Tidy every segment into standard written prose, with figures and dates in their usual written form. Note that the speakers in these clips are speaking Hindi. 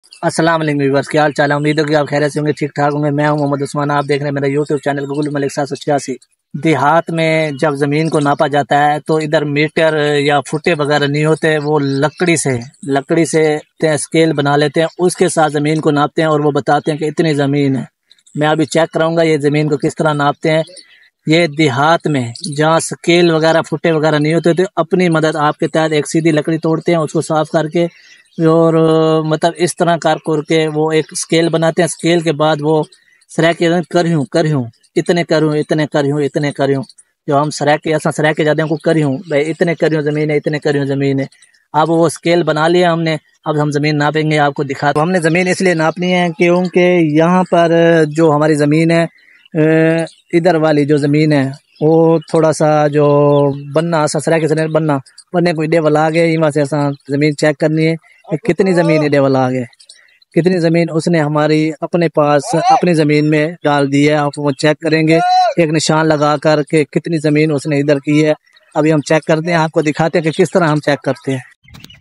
अस्सलाम वालेकुम व्यूअर्स, क्या हाल चाल है। उम्मीद है कि आप खैरियत से होंगे, ठीक ठाक होंगे। मैं हूं मोहम्मद उस्मान, आप देख रहे हैं मेरा यूट्यूब चैनल गूगल मलिक 786। देहात में जब ज़मीन को नापा जाता है तो इधर मीटर या फुटे वगैरह नहीं होते, वो लकड़ी से स्केल बना लेते हैं, उसके साथ ज़मीन को नापते हैं और वो बताते हैं कि इतनी ज़मीन है। मैं अभी चेक कराऊंगा ये ज़मीन को किस तरह नापते हैं। ये देहात में जहाँ स्केल वगैरह फुटे वगैरह नहीं होते तो अपनी मदद आपके तहत एक सीधी लकड़ी तोड़ते हैं, उसको साफ करके और मतलब इस तरह करके वो एक स्केल बनाते हैं। स्केल के बाद वो सराय के करियूँ इतने करियूँ जो हम सराय के जाते हैं को करियूँ भाई, इतने करियूँ ज़मीन है। अब वो स्केल बना लिया हमने, अब हम ज़मीन नापेंगे, आपको दिखा। तो हमने ज़मीन इसलिए नापनी है क्योंकि यहाँ पर जो हमारी ज़मीन है, इधर वाली जो ज़मीन है वो थोड़ा सा जो बनना ससरा के सने बनने को इडे वाला आ गए। वहाँ से असा ज़मीन चेक करनी है कि कितनी ज़मीन इडे वाला आ गए, कितनी ज़मीन उसने हमारी अपने पास अपनी ज़मीन में डाल दी है। आप वो चेक करेंगे एक निशान लगा कर के कितनी ज़मीन उसने इधर की है। अभी हम चेक करते हैं, आपको दिखाते हैं कि किस तरह हम चेक करते हैं।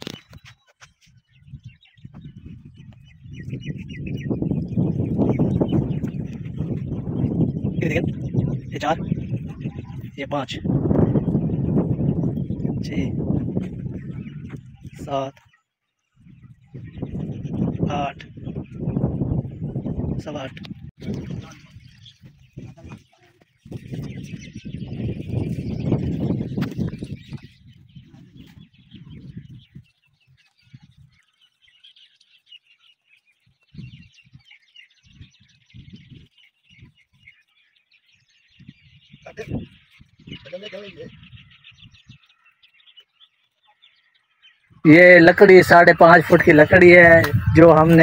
ये 4, ये 5, 6, 7, 8, 8। ये लकड़ी 5.5 फुट की लकड़ी है जो हमने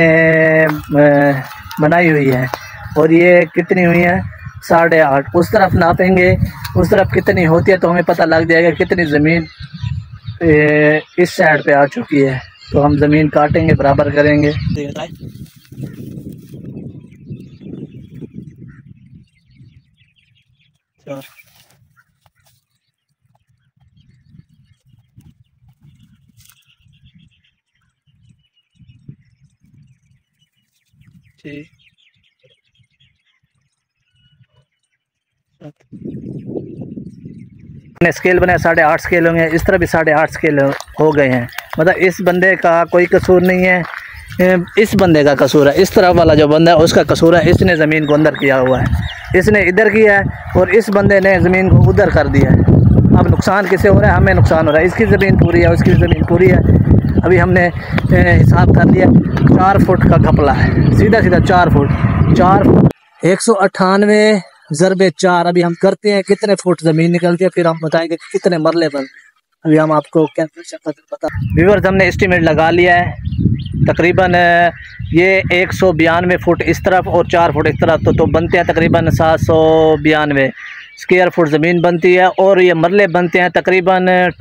बनाई हुई है, और ये कितनी हुई है 8.5। उस तरफ नापेंगे, उस तरफ कितनी होती है तो हमें पता लग जाएगा कितनी ज़मीन इस साइड पे आ चुकी है। तो हम ज़मीन काटेंगे, बराबर करेंगे। ने स्केल बनाया 8.5 स्केल होंगे, इस तरह भी 8.5 स्केल हो गए हैं। मतलब इस बंदे का कोई कसूर नहीं है, इस बंदे का कसूर है। इस तरफ वाला जो बंदा है उसका कसूर है, इसने ज़मीन को अंदर किया हुआ है, इसने इधर किया है और इस बंदे ने ज़मीन को उधर कर दिया है। अब नुकसान किसे हो रहा है? हमें नुकसान हो रहा है। इसकी ज़मीन पूरी है, उसकी ज़मीन पूरी है। अभी हमने हिसाब कर लिया, 4 फुट का घपला है, सीधा 4 फुट 198 ज़रबे 4। अभी हम करते हैं कितने फुट ज़मीन निकलती है, फिर हम बताएंगे कितने मरले पर। अभी हम आपको कैलकुलेशन बता व्यूअर्स, हमने एस्टीमेट लगा लिया है। तकरीबन ये 192 फुट इस तरफ और 4 फुट इस तरफ, तो बनते हैं तकरीबन 792 स्क्वायर फुट ज़मीन बनती है। और ये मरले बनते हैं तकरीबन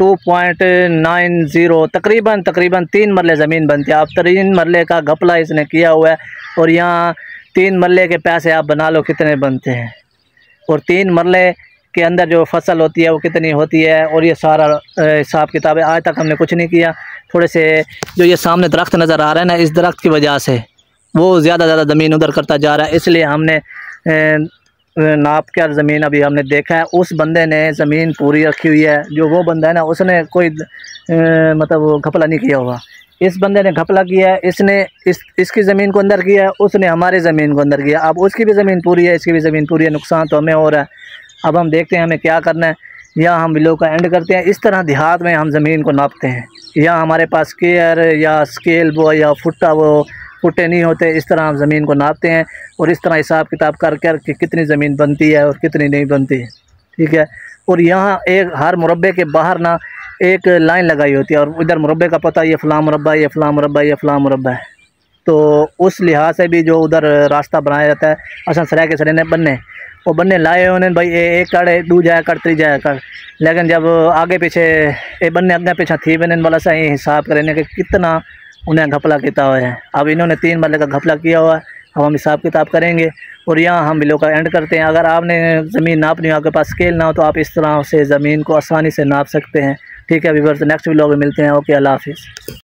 2.90, तकरीबन 3 मरले ज़मीन बनती है। आप 3 मरले का घपला इसने किया हुआ है, और यहाँ 3 मरले के पैसे आप बना लो कितने बनते हैं, और 3 मरले के अंदर जो फसल होती है वो कितनी होती है। और ये सारा हिसाब किताब है। आज तक हमने कुछ नहीं किया। थोड़े से जो ये सामने दरख्त नज़र आ रहा है ना, इस दरख्त की वजह से वो ज़्यादा ज़मीन उधर करता जा रहा है, इसलिए हमने नाप कर ज़मीन अभी हमने देखा है। उस बंदे ने ज़मीन पूरी रखी हुई है, जो वो बंदा है ना उसने कोई मतलब घपला नहीं किया हुआ। इस बंदे ने घपला किया है, इसने इसकी ज़मीन को अंदर किया है, उसने हमारी ज़मीन को अंदर किया। अब उसकी भी ज़मीन पूरी है, इसकी भी ज़मीन पूरी है, नुकसान तो हमें हो रहा है। अब हम देखते हैं हमें क्या करना है, या हम वीडियो का एंड करते हैं। इस तरह देहात में हम ज़मीन को नापते हैं, या हमारे पास स्केयर या स्केल वो या फुटे नहीं होते। इस तरह हम ज़मीन को नापते हैं और इस तरह हिसाब किताब कर कि कितनी ज़मीन बनती है और कितनी नहीं बनती है, ठीक है। और यहाँ एक हर मुरब्बे के बाहर ना एक लाइन लगाई होती है, और इधर मुरब्बे का पता, ये फ़लाँ मुरब्बा, ये फ़लाँ मुरब्बा, ये फ़लाँ मुरब्बा है। तो उस लिहाज से भी जो उधर रास्ता बनाया जाता है, असा सराय के सरे ने बनने लाए उन्हें भाई एक कड़ दू जाया कर त्री जाया कर। लेकिन जब आगे पीछे ये बनने अगे पीछे थी बने वाला सही हिसाब करें कि कितना उन्हें घपला किया हुआ है। अब इन्होंने 3 मरले का घपला किया हुआ है। अब हम हिसाब किताब करेंगे और यहाँ हम वीडियो का एंड करते हैं। अगर आपने ज़मीन नापनी हो, आपके पास स्केल ना हो, तो आप इस तरह से ज़मीन को आसानी से नाप सकते हैं, ठीक है व्यूअर्स। नेक्स्ट वीडियो में मिलते हैं। ओके, अल्लाह हाफिज़।